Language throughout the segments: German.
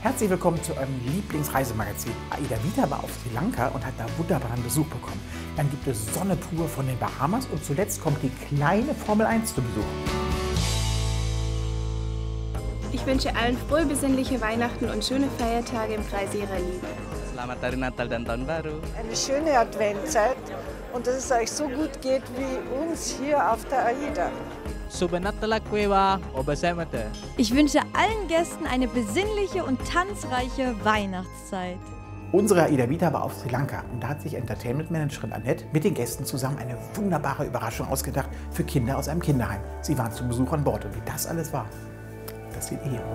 Herzlich willkommen zu eurem Lieblingsreisemagazin. Aida Vita war auf Sri Lanka und hat da wunderbaren Besuch bekommen. Dann gibt es Sonne pur von den Bahamas und zuletzt kommt die kleine Formel 1 zu Besuch. Ich wünsche allen frohe, besinnliche Weihnachten und schöne Feiertage im Kreis ihrer Liebe. Selamat Hari Natal dan Tahun Baru. Eine schöne Adventzeit und dass es euch so gut geht wie uns hier auf der Aida. Ich wünsche allen Gästen eine besinnliche und tanzreiche Weihnachtszeit. Unsere Aida Vita war auf Sri Lanka und da hat sich Entertainment-Managerin Annette mit den Gästen zusammen eine wunderbare Überraschung ausgedacht für Kinder aus einem Kinderheim. Sie waren zu Besuch an Bord und wie das alles war, das seht ihr hier.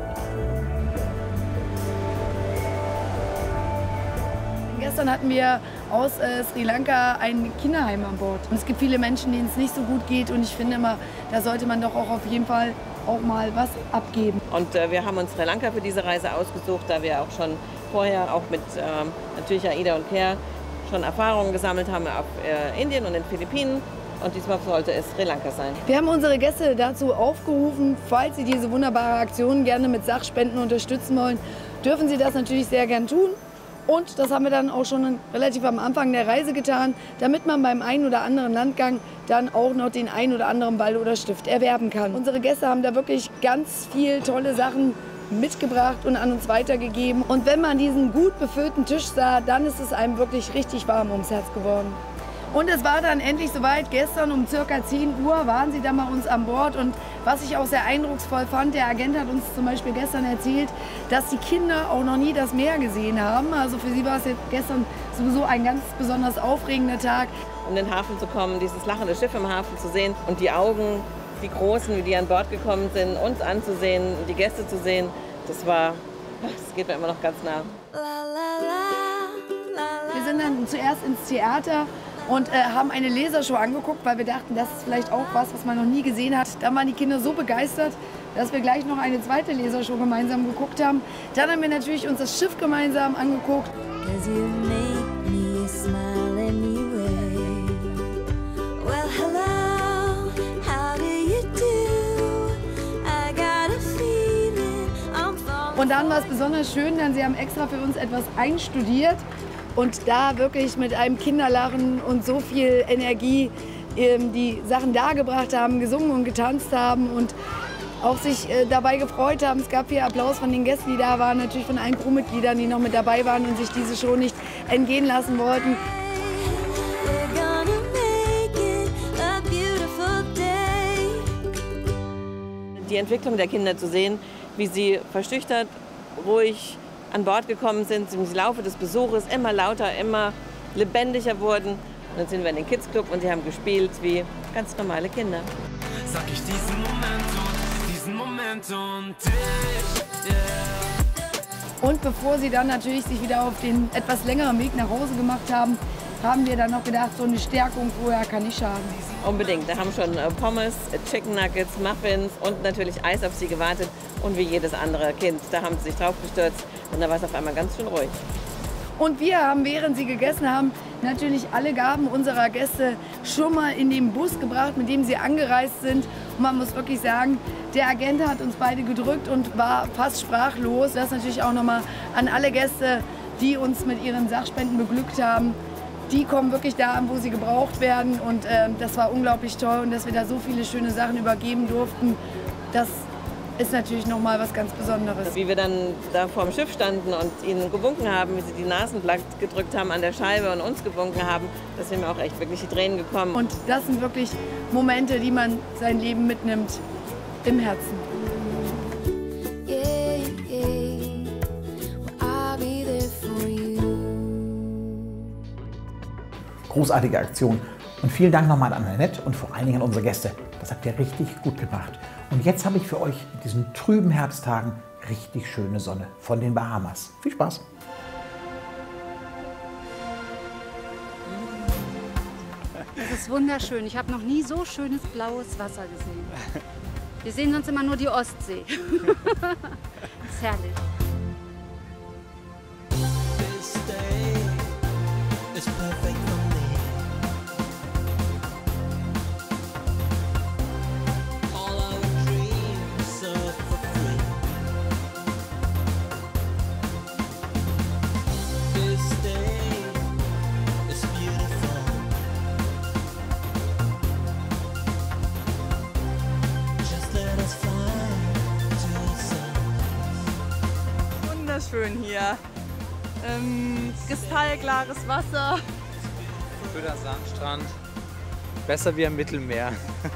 Gestern hatten wir aus Sri Lanka ein Kinderheim an Bord. Und es gibt viele Menschen, denen es nicht so gut geht. Und ich finde immer, da sollte man doch auch auf jeden Fall auch mal was abgeben. Und wir haben uns Sri Lanka für diese Reise ausgesucht, da wir auch schon vorher auch mit natürlich Aida und Care schon Erfahrungen gesammelt haben auf Indien und den Philippinen. Und diesmal sollte es Sri Lanka sein. Wir haben unsere Gäste dazu aufgerufen, falls sie diese wunderbare Aktion gerne mit Sachspenden unterstützen wollen, dürfen sie das natürlich sehr gern tun. Und das haben wir dann auch schon relativ am Anfang der Reise getan, damit man beim einen oder anderen Landgang dann auch noch den einen oder anderen Ball oder Stift erwerben kann. Unsere Gäste haben da wirklich ganz viel tolle Sachen mitgebracht und an uns weitergegeben. Und wenn man diesen gut befüllten Tisch sah, dann ist es einem wirklich richtig warm ums Herz geworden. Und es war dann endlich soweit. Gestern um ca. 10 Uhr waren sie dann bei uns an Bord. Und was ich auch sehr eindrucksvoll fand, der Agent hat uns zum Beispiel gestern erzählt, dass die Kinder auch noch nie das Meer gesehen haben. Also für sie war es jetzt gestern sowieso ein ganz besonders aufregender Tag. Um in den Hafen zu kommen, dieses lachende Schiff im Hafen zu sehen und die Augen, die Großen, wie die an Bord gekommen sind, uns anzusehen, die Gäste zu sehen, das geht mir immer noch ganz nah. Wir sind dann zuerst ins Theater und haben eine Lasershow angeguckt, weil wir dachten, das ist vielleicht auch was man noch nie gesehen hat. Dann waren die Kinder so begeistert, dass wir gleich noch eine zweite Lasershow gemeinsam geguckt haben. Dann haben wir natürlich uns das Schiff gemeinsam angeguckt. Und dann war es besonders schön, denn sie haben extra für uns etwas einstudiert. Und da wirklich mit einem Kinderlachen und so viel Energie die Sachen dargebracht haben, gesungen und getanzt haben und auch sich dabei gefreut haben. Es gab viel Applaus von den Gästen, die da waren, natürlich von allen Crewmitgliedern, die noch mit dabei waren und sich diese Show nicht entgehen lassen wollten. Die Entwicklung der Kinder zu sehen, wie sie verschüchtert, ruhig an Bord gekommen sind, im Laufe des Besuches immer lauter, immer lebendiger wurden. Und dann sind wir in den Kids Club und sie haben gespielt wie ganz normale Kinder. Sag ich diesen Moment und dich, yeah. Und bevor sie dann natürlich sich wieder auf den etwas längeren Weg nach Hause gemacht haben, haben wir dann noch gedacht, so eine Stärkung vorher kann nicht schaden. Unbedingt. Da haben schon Pommes, Chicken Nuggets, Muffins und natürlich Eis auf sie gewartet. Und wie jedes andere Kind, da haben sie sich drauf gestürzt und da war es auf einmal ganz schön ruhig. Und wir haben, während sie gegessen haben, natürlich alle Gaben unserer Gäste schon mal in den Bus gebracht, mit dem sie angereist sind. Und man muss wirklich sagen, der Agent hat uns beide gedrückt und war fast sprachlos. Das natürlich auch nochmal an alle Gäste, die uns mit ihren Sachspenden beglückt haben. Die kommen wirklich da an, wo sie gebraucht werden. Und das war unglaublich toll. Und dass wir da so viele schöne Sachen übergeben durften, das ist natürlich noch mal was ganz Besonderes. Wie wir dann da vor dem Schiff standen und ihnen gewunken haben, wie sie die Nasen platt gedrückt haben an der Scheibe und uns gewunken haben, da sind mir auch echt wirklich die Tränen gekommen. Und das sind wirklich Momente, die man sein Leben mitnimmt im Herzen. Großartige Aktion. Und vielen Dank nochmal an Annette und vor allen Dingen an unsere Gäste. Das habt ihr richtig gut gemacht. Und jetzt habe ich für euch in diesen trüben Herbsttagen richtig schöne Sonne von den Bahamas. Viel Spaß! Das ist wunderschön. Ich habe noch nie so schönes blaues Wasser gesehen. Wir sehen sonst immer nur die Ostsee. Das ist herrlich. wunderschön hier. Kristallklares Wasser. Schöner Sandstrand. Besser wie am Mittelmeer.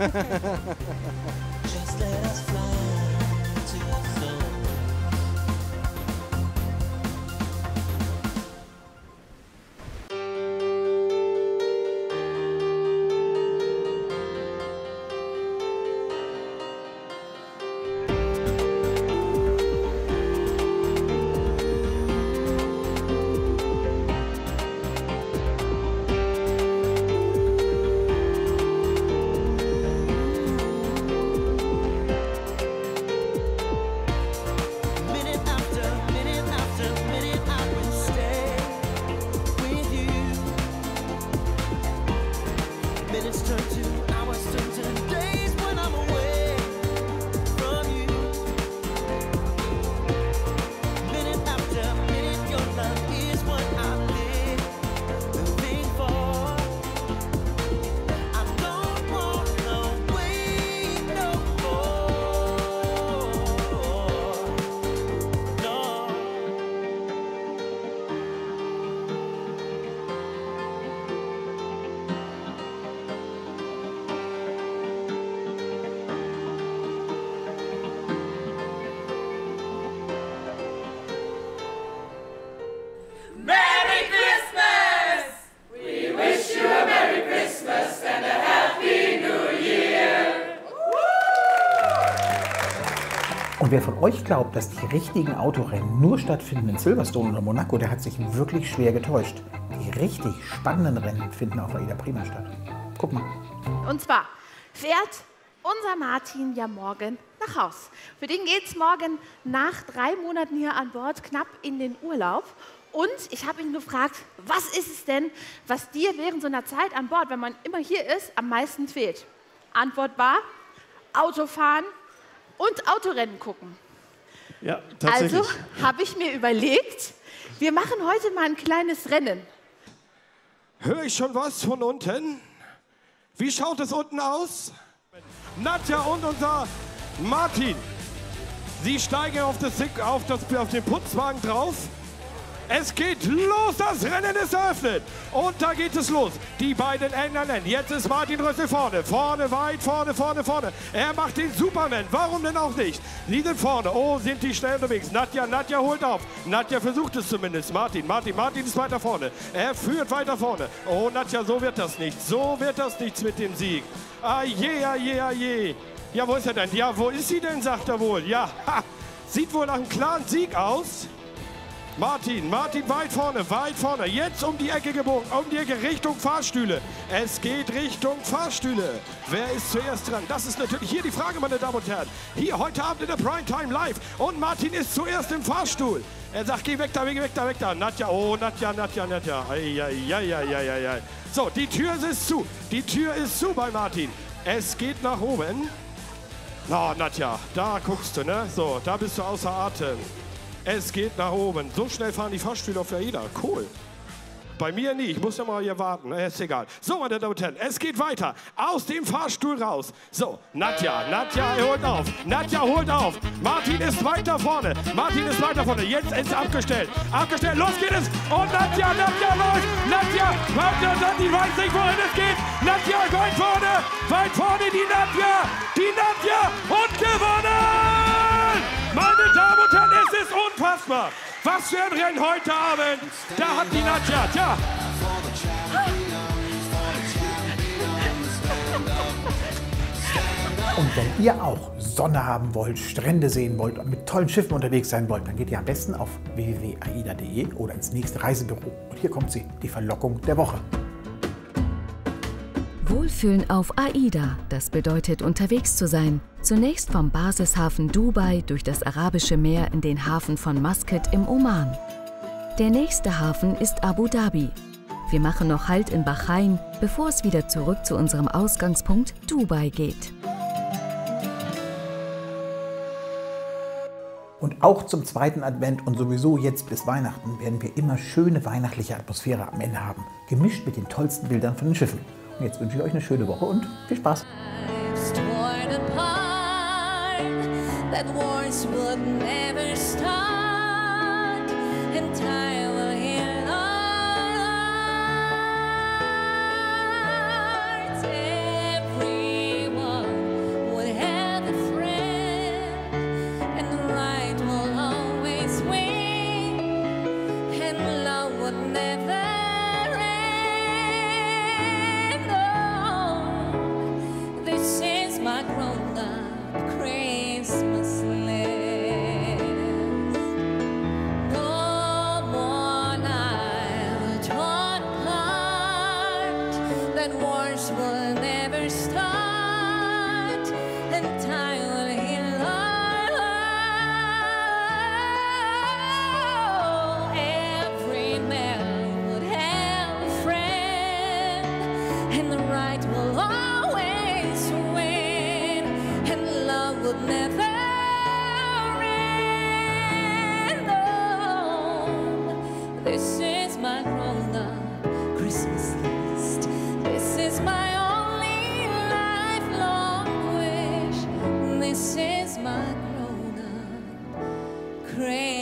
Und wer von euch glaubt, dass die richtigen Autorennen nur stattfinden in Silverstone oder Monaco, der hat sich wirklich schwer getäuscht. Die richtig spannenden Rennen finden auf AIDA Prima statt. Guck mal. Und zwar fährt unser Martin ja morgen nach Haus. Für den geht es morgen nach 3 Monaten hier an Bord knapp in den Urlaub. Und ich habe ihn gefragt, was ist es denn, was dir während so einer Zeit an Bord, wenn man immer hier ist, am meisten fehlt? Antwort war Autofahren und Autorennen gucken. Ja, tatsächlich. Also habe ich mir überlegt, wir machen heute mal ein kleines Rennen. Höre ich schon was von unten? Wie schaut es unten aus? Nadja und unser Martin. Sie steigen auf den Putzwagen drauf. Es geht los, das Rennen ist eröffnet. Und da geht es los. Die beiden Engländer. Jetzt ist Martin Rössel vorne. Vorne, weit vorne, vorne, vorne. Er macht den Superman. Warum denn auch nicht? Sie sind vorne. Oh, sind die schnell unterwegs. Nadja holt auf. Nadja versucht es zumindest. Martin ist weiter vorne. Er führt weiter vorne. Oh, Nadja, so wird das nicht. So wird das nichts mit dem Sieg. Aje, aje, aje. Ja, wo ist er denn? Ja, wo ist sie denn, sagt er wohl. Ja, ha. Sieht wohl nach einem klaren Sieg aus. Martin weit vorne, jetzt um die Ecke gebogen, um die Ecke Richtung Fahrstühle. Es geht Richtung Fahrstühle. Wer ist zuerst dran? Das ist natürlich hier die Frage, meine Damen und Herren. Hier heute Abend in der Primetime Live und Martin ist zuerst im Fahrstuhl. Er sagt, geh weg da, weg da, weg da. Nadja, oh, Nadja. Ei. So, die Tür ist zu. Die Tür ist zu bei Martin. Es geht nach oben. Na, Nadja, da guckst du, ne? So, da bist du außer Atem. Es geht nach oben. So schnell fahren die Fahrstühle auf der AIDA. Cool. Bei mir nie. Ich muss ja mal hier warten. Ist egal. So, meine Damen und Herren, es geht weiter. Aus dem Fahrstuhl raus. So, Nadja holt auf. Nadja holt auf. Martin ist weiter vorne. Jetzt ist es abgestellt. Los geht es. Und Nadja läuft. Nadja weiß nicht, wohin es geht. Nadja weit vorne. Die Nadja und gewonnen. Meine Damen und Herren, es ist unfassbar. Was für ein Rennen heute Abend. Da hat die Nadja, tja. Und wenn ihr auch Sonne haben wollt, Strände sehen wollt und mit tollen Schiffen unterwegs sein wollt, dann geht ihr am besten auf www.aida.de oder ins nächste Reisebüro. Und hier kommt sie, die Verlockung der Woche. Wohlfühlen auf AIDA, das bedeutet unterwegs zu sein. Zunächst vom Basishafen Dubai durch das Arabische Meer in den Hafen von Muscat im Oman. Der nächste Hafen ist Abu Dhabi. Wir machen noch Halt in Bahrain, bevor es wieder zurück zu unserem Ausgangspunkt Dubai geht. Und auch zum zweiten Advent und sowieso jetzt bis Weihnachten werden wir immer schöne weihnachtliche Atmosphäre am Ende haben. Gemischt mit den tollsten Bildern von den Schiffen. Und jetzt wünsche ich euch eine schöne Woche und viel Spaß. That wars would never start. This is my grown-up Christmas list. This is my only lifelong wish. This is my grown-up Christmas.